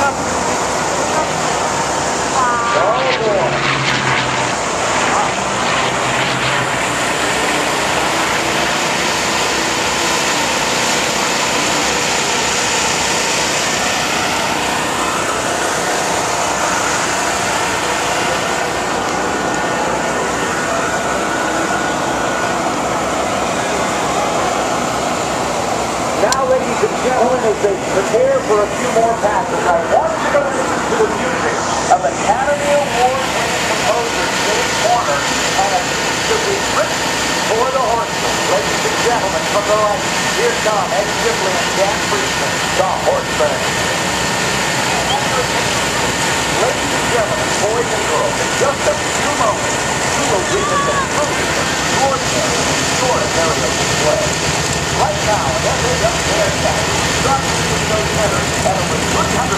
Oh, boy. Now, ladies and gentlemen, as they prepare for a few more passes, I want you to listen to the music of Academy Award-winning composer Dave Warner and a piece that was written for the horsemen. Ladies and gentlemen, from the right, here come Ed Shipley and Dan Friedman, the Horsemen. Ladies and gentlemen, boys and girls, in just a few moments, you will witness a truly extraordinary display. Right now, an FAW aircraft is dropping into the center at over 300